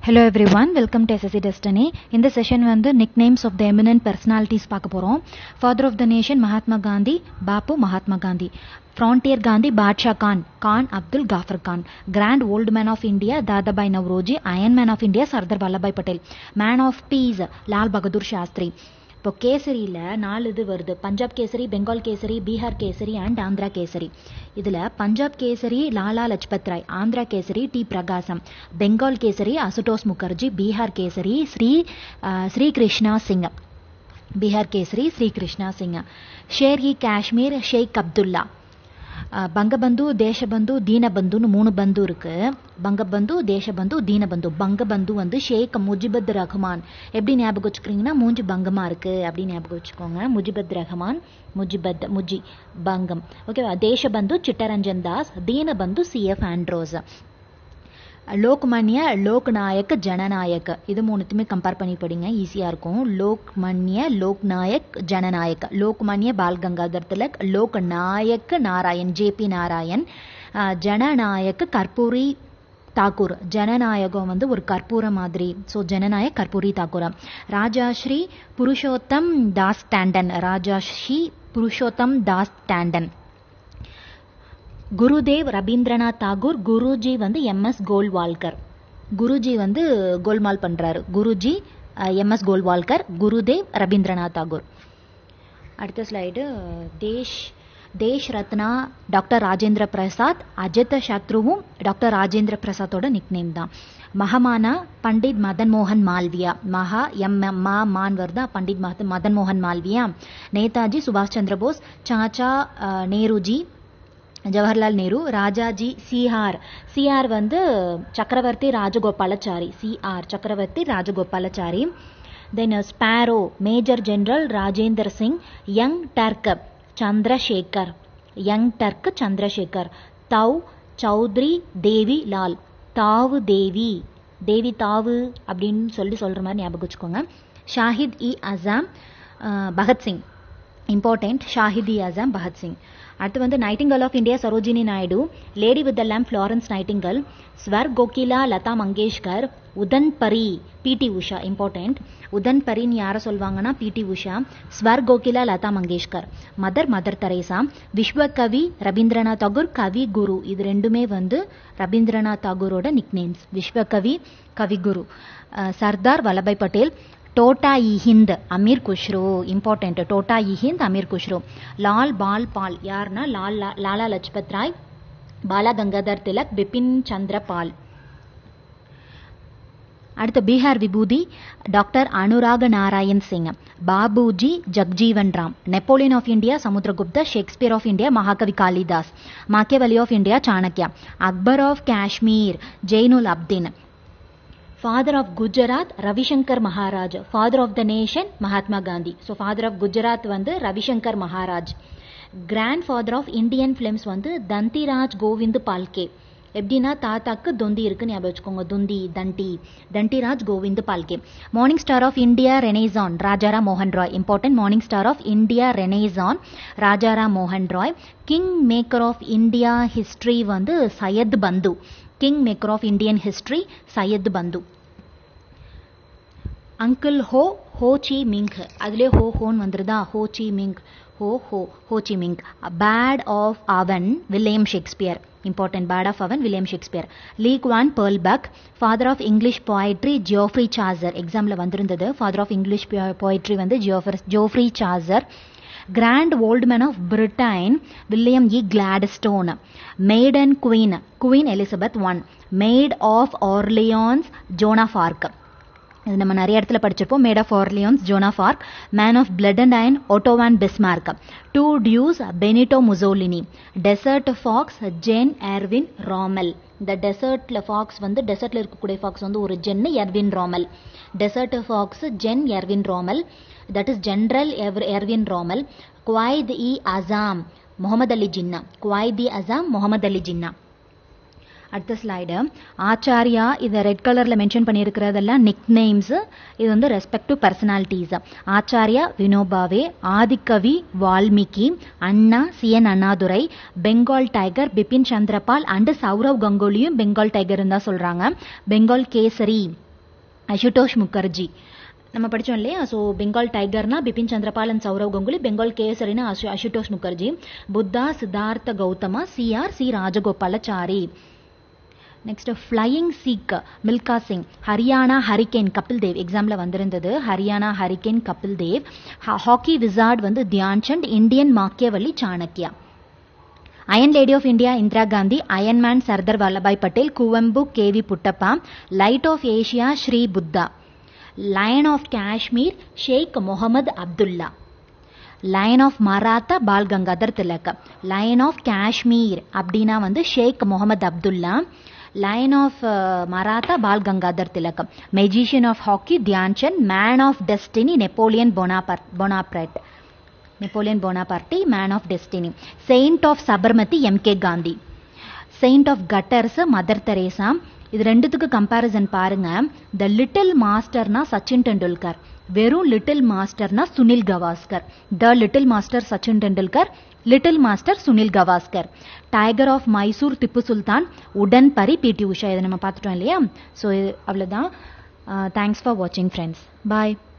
Hello everyone, welcome to SSC Destiny. In this session வந்து nicknames of the eminent personalities பார்க்க போறோம். Father of the nation Mahatma Gandhi, Bapu Mahatma Gandhi. Frontier Gandhi Badshah Khan, Khan Abdul Ghaffar Khan. Grand Old Man of India Dadabhai Naoroji, Iron Man of India Sardar Vallabhbhai Patel. Man of Peace Lal Bahadur Shastri. இப்போ கேசரியில் 4 இது வருது. Punjab Kesari, Bengal Kesari, Bihar Kesari and Andhra Kesari. இதில் Punjab Kesari Lala Lajpat Rai, Andhra Kesari T Prakasam, Bengal Kesari Ashutosh Mukherjee, Bihar Kesari Shri Krishna Singh, Bihar Kesari Shri Krishna Singh. Sher e Kashmir Sheikh Abdullah. Bangabandhu, Deshbandhu, தீனபந்துன்னு 3 பந்து இருக்கு. பங்கபந்து, தேசபந்து, தீனபந்து. பங்கபந்து வந்து ஷேக் முஜிபத் ரஹ்மான். எப்படி ஞாபகம் வச்சுக்கிறீங்கன்னா மூஞ்சி பங்கமா இருக்கு அப்படின்னு ஞாபகம் வச்சுக்கோங்க. முஜிபத் ரஹ்மான், முஜி பங்கம். ஓகேவா. Deshbandhu Chittaranjan Das, Dinabandhu CF Andrews. லோக்மன்ய, லோக்நாயக், ஜனநாயக். இது 3த்துமே கம்பேர் பண்ணி படிங்க, ஈஸியா இருக்கும். லோக்மன்ய, லோக்நாயக், ஜனநாயக். லோக்மன்ய பால் கங்காதர் திலக், லோக்நாயக் நாராயண் ஜேபி நாராயண், ஜனநாயக் கற்பூரி தாக்கூர். ஜனநாயகம் வந்து ஒரு கற்பூர மாதிரி, ஸோ ஜனநாயக் கற்பூரி தாக்கூர். ராஜாஸ்ரீ புருஷோத்தம் தாஸ் டாண்டன், ராஜாஸ்ரீ புருஷோத்தம் தாஸ் டாண்டன். குருதேவ் ரவீந்திரநாத் தாகூர், குருஜி வந்து எம்எஸ் கோல்வால்கர். குருஜி வந்து கோல்மால் பண்றாரு. குருஜி எம்எஸ் கோல்வால்கர், குருதேவ் ரவீந்திரநாத் தாகூர். அடுத்த ஸ்லைடு. தேஷ் ரத்னா டாக்டர் ராஜேந்திர பிரசாத். அஜித் சத்ருவும் டாக்டர் ராஜேந்திர பிரசாத்தோட நிக்நேம் தான். மகமானா பண்டிட் மதன் மோகன் மால்வியா. மகா மான் வருதா, பண்டிட் மதன் மோகன் மால்வியா. நேதாஜி சுபாஷ் சந்திர போஸ், சாச்சா நேருஜி ஜவஹர்லால் நேரு. ராஜாஜி சிஆர் வந்து Chakravarti Rajagopalachari. C R Chakravarti Rajagopalachari. Then sparrow major general Rajinder Singh. Young Turk Chandrashekhar. Tau Chaudhary Devi Lal. Tau Devi Tau அப்படின்னு சொல்ற மாதிரி ஞாபகம் வச்சுக்கோங்க. ஷாஹித் இ அசாம் பகத்சிங். இம்பார்ட்டன்ட், ஷாஹித் இ அசாம் பகத்சிங். அடுத்து வந்து nightingale of India Sarojini Naidu. Lady with the lamp Florence Nightingale. Swar Kokila Lata Mangeshkar. Udan Pari P T Usha. Important, Udan பரின்னு யாரை சொல்வாங்கன்னா PT Usha. Swar Kokila Lata Mangeshkar. Mother Teresa. Vishwakavi Rabindranath Tagore, Kavi Guru. இது ரெண்டுமே வந்து ரவீந்திரநாத் தாகூரோட நிக்நேம்ஸ். விஸ்வகவி, கவிகுரு. சர்தார் வல்லபாய் பட்டேல். டோட்டா இ ஹிந்த் அமீர் குஷ்ரு. இம்பார்ட்டன்ட், டோட்டா இ ஹிந்த் அமீர் குஷ்ரு. லால் பால் பால் யாருன்னா லாலா லஜ்பத் ராய், பாலா கங்காதர் திலக், பிபின் சந்திர பால். அடுத்த பீகார் விபூதி டாக்டர் அனுராக Narayan Singh. Babuji Jagjivan Ram. Napoleon of India Samudragupta. Shakespeare of India Mahakavi Kalidas. Machiavelli of India Chanakya. Akbar of Kashmir Zainul Abidin. Father of Gujarat Ravishankar Maharaj. Father of the nation Mahatma Gandhi. So father of Gujarat வந்து Ravishankar Maharaj. Grandfather of Indian films வந்து தந்திராஜ் கோவிந்த் பால்கே. எப்படின்னா தாத்தாக்கு தொந்தி இருக்குன்னு ஞாபகம் வச்சுக்கோங்க. தண்டிராஜ் Kovind Phalke. Morning star of India ரெனேசான் Rajaram மோகன் Rai. Important, morning star of India ரெனேசான் Rajaram மோகன் Rai. King maker of India history வந்து சையத் பந்து. King maker of Indian history Syed பந்து. Uncle Ho Chi Ming. அதுலேயே ஹோன்னு வந்துருதா. ஹோச்சி மிங். பேட் ஆஃப் அவன் William Shakespeare. Important, bad of அவன் William Shakespeare. League van பெர்ல்பக். Father of English poetry Geoffrey Chaucer. எக்ஸாம்ல வந்திருந்தது. Father of English poetry வந்து Geoffrey Chaucer. Grand old man of Britain William E Gladstone. Maiden queen Elizabeth I. Maid of Orleans Joan of Arc. இது நம்ம நிறைய இடத்துல படிச்சிருப்போம். Maid of Orleans Joan of Arc. Man of blood and iron Otto von Bismarck. 2 Duce Benito Mussolini. Desert fox Gen Erwin Rommel. இந்த டெசர்ட்ல fox வந்து டெசர்ட்ல இருக்கக்கூடிய ஃபாக்ஸ் வந்து ஒரு Gen, Erwin Rommel. Desert fox Gen Erwin Rommel. that is General Erwin Rommel. Quaid e Azam Muhammad Ali Jinnah. அடுத்த slide. Acharya. இதை red கலர்ல மென்ஷன் பண்ணியிருக்கிறதெல்லாம் நிக் நேம்ஸ். இது வந்து respect to personalities. Acharya Vinoba Bhave, Adikavi Valmiki, Anna C N Annadurai, Bengal tiger Bipin Chandra Pal and Sourav கங்குலியும் Bengal tiger தான் சொல்றாங்க. பெங்கால் கேசரி அசுதோஷ் முகர்ஜி நம்ம படிச்சோம் இல்லையா. ஸோ பெங்கால் டைகர்னா பிபின் சந்திரபால் அண்ட் சௌரவ் கங்குலி, பெங்கால் கேசரினா Ashutosh Mukherjee. Buddha Siddhartha Gautama C Rajagopalachari. Next flying Sikh Milkha Singh. Haryana hurricane Kapil Dev எக்ஸாம்ல வந்திருந்தது. Haryana hurricane Kapil Dev. Hockey wizard வந்து Dhyan Chand. Indian Machiavelli Chanakya. Iron lady of India Indira Gandhi. Iron man Sardar Vallabhbhai Patel. Kuvempu KV Puttappa. Light of Asia Shri Buddha. Lion of Kashmir Sheikh Mohammad Abdullah. Lion of Maratha Bal Gangadhar Tilak. Lion of Kashmir அப்படின்னா வந்து Sheikh Mohammad Abdullah. Lion of Maratha Bal Gangadhar Tilak. Magician of hockey Dhyan Chand. Man of destiny Napoleon Bonaparte. Napoleon போனாபார்ட்டி man of destiny. Saint of Sabarmati MK Gandhi. Saint of gutters Mother Teresa. இது ரெண்டுத்துக்கு comparison பாருங்க. The little மாஸ்டர்னா சச்சின் டெண்டுல்கர், வெறும் little மாஸ்டர்னா Sunil Gavaskar. The little master Sachin Tendulkar, little master Sunil Gavaskar. Tiger of Mysore Tipu Sultan, Udan Pari P T Usha. இதை நம்ம பார்த்துட்டோம் இல்லையா. ஸோ அவ்வளோதான். தேங்க்ஸ் ஃபார் வாட்சிங் ஃப்ரெண்ட்ஸ். பாய்.